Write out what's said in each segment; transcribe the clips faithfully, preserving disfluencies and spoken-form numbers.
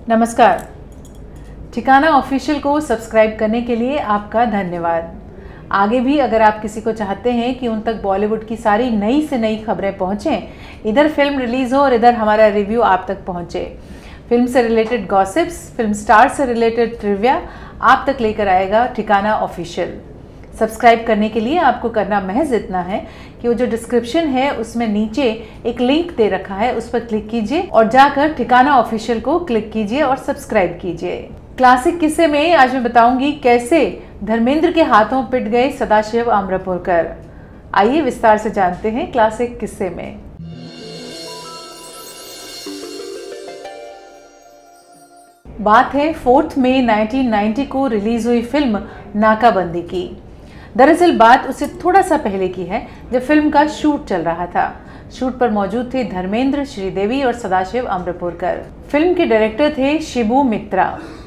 नमस्कार। ठिकाना ऑफिशियल को सब्सक्राइब करने के लिए आपका धन्यवाद। आगे भी अगर आप किसी को चाहते हैं कि उन तक बॉलीवुड की सारी नई से नई खबरें पहुंचें, इधर फिल्म रिलीज़ हो और इधर हमारा रिव्यू आप तक पहुंचे, फिल्म से रिलेटेड गॉसिप्स, फिल्म स्टार से रिलेटेड ट्रिविया आप तक लेकर आएगा ठिकाना ऑफिशियल। सब्सक्राइब करने के लिए आपको करना महज इतना है कि वो जो डिस्क्रिप्शन है उसमें नीचे एक लिंक दे रखा है, उस पर क्लिक कीजिए और जाकर ठिकाना ऑफिशियल को क्लिक कीजिए और सब्सक्राइब कीजिए। क्लासिक किस्से में आज मैं बताऊंगी कैसे धर्मेंद्र के हाथों पिट गए सदाशिव आम्रपुरकर। आइए विस्तार से जानते हैं क्लासिक किस्से में। बात है फोर्थ मई नाइनटीन नाइंटी को रिलीज हुई फिल्म नाकाबंदी की। दरअसल बात उससे थोड़ा सा पहले की है, जब फिल्म का शूट चल रहा था। शूट पर मौजूद थे धर्मेंद्र, श्रीदेवी और सदाशिव आम्रपुरकर। फिल्म के डायरेक्टर थे शिबू मित्रा।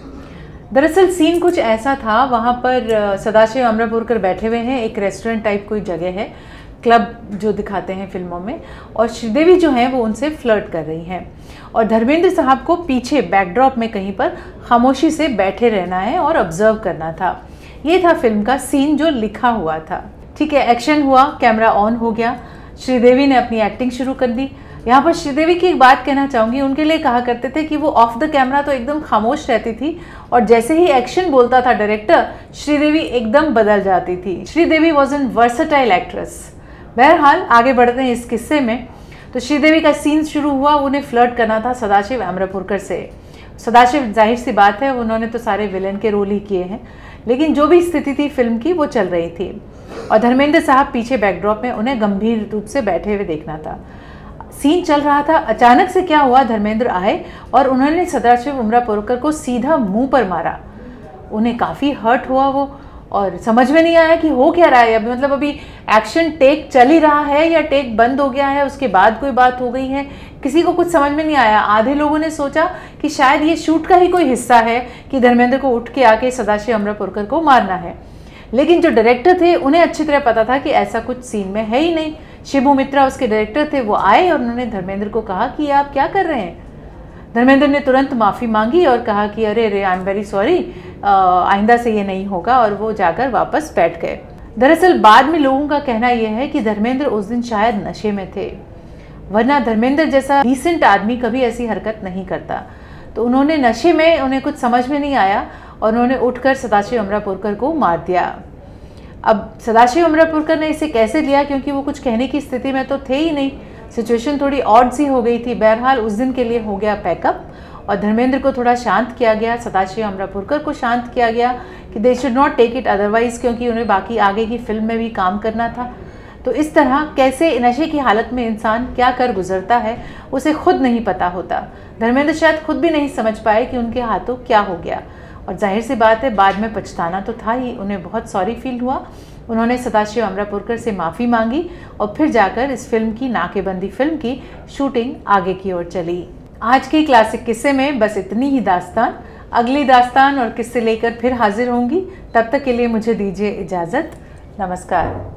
दरअसल सीन कुछ ऐसा था, वहाँ पर सदाशिव आम्रपुरकर बैठे हुए हैं, एक रेस्टोरेंट टाइप कोई जगह है, क्लब जो दिखाते हैं फिल्मों में, और श्रीदेवी जो हैं वो उनसे फ्लर्ट कर रही हैं और धर्मेंद्र साहब को पीछे बैकड्रॉप में कहीं पर खामोशी से बैठे रहना है और ऑब्जर्व करना था। ये था फिल्म का सीन जो लिखा हुआ था। ठीक है, एक्शन हुआ, कैमरा ऑन हो गया, श्रीदेवी ने अपनी एक्टिंग शुरू कर दी। यहाँ पर श्रीदेवी की एक बात कहना चाहूँगी, उनके लिए कहा करते थे कि वो ऑफ द कैमरा तो एकदम खामोश रहती थी और जैसे ही एक्शन बोलता था डायरेक्टर, श्रीदेवी एकदम बदल जाती थी। Sridevi was an versatile actress. बहरहाल आगे बढ़ते हैं इस किस्से में। तो श्रीदेवी का सीन शुरू हुआ, उन्हें फ्लर्ट करना था सदाशिव आम्रपुरकर से। सदाशिव जाहिर सी बात है, उन्होंने तो सारे विलेन के रोल ही किए हैं, लेकिन जो भी स्थिति थी फिल्म की वो चल रही थी और धर्मेंद्र साहब पीछे बैकड्रॉप में उन्हें गंभीर रूप से बैठे हुए देखना था। सीन चल रहा था, अचानक से क्या हुआ, धर्मेंद्र आए और उन्होंने सदाशिव आम्रपुरकर को सीधा मुंह पर मारा। उन्हें काफ़ी हर्ट हुआ वो, और समझ में नहीं आया कि हो क्या रहा है। अभी मतलब अभी एक्शन टेक चल ही रहा है या टेक बंद हो गया है, उसके बाद कोई बात हो गई है, किसी को कुछ समझ में नहीं आया। आधे लोगों ने सोचा कि शायद ये शूट का ही कोई हिस्सा है कि धर्मेंद्र को उठ के आके सदाशिव आम्रपुरकर को मारना है, लेकिन जो डायरेक्टर थे उन्हें अच्छी तरह पता था कि ऐसा कुछ सीन में है ही नहीं। शिबू मित्रा उसके डायरेक्टर थे, वो आए और उन्होंने धर्मेंद्र को कहा कि आप क्या कर रहे हैं। धर्मेंद्र ने तुरंत माफ़ी मांगी और कहा कि अरे रे आई एम वेरी सॉरी, आइंदा से ये नहीं होगा, और वो जाकर वापस बैठ गए। दरअसल बाद में लोगों का कहना यह है कि धर्मेंद्र उस दिन शायद नशे में थे, वरना धर्मेंद्र जैसा डिसेंट आदमी कभी ऐसी हरकत नहीं करता। तो उन्होंने नशे में, उन्हें कुछ समझ में नहीं आया और उन्होंने उठकर सदाशिव आम्रपुरकर को मार दिया। अब सदाशिव आम्रपुरकर ने इसे कैसे लिया, क्योंकि वो कुछ कहने की स्थिति में तो थे ही नहीं, सिचुएशन थोड़ी ऑड सी हो गई थी। बहरहाल उस दिन के लिए हो गया पैकअप और धर्मेंद्र को थोड़ा शांत किया गया, सदाशिव आम्रपुरकर को शांत किया गया कि they should not take it otherwise, क्योंकि उन्हें बाकी आगे की फिल्म में भी काम करना था। तो इस तरह कैसे नशे की हालत में इंसान क्या कर गुजरता है उसे खुद नहीं पता होता। धर्मेंद्र शायद खुद भी नहीं समझ पाए कि उनके हाथों क्या हो गया, और जाहिर सी बात है बाद में पछताना तो था ही। उन्हें बहुत सॉरी फील हुआ, उन्होंने सदाशिव आम्रपुरकर से माफ़ी मांगी और फिर जाकर इस फिल्म की, नाकेबंदी फिल्म की शूटिंग आगे की ओर चली। आज के क्लासिक किस्से में बस इतनी ही दास्तान। अगली दास्तान और किस्से लेकर फिर हाजिर होंगी, तब तक के लिए मुझे दीजिए इजाज़त। नमस्कार।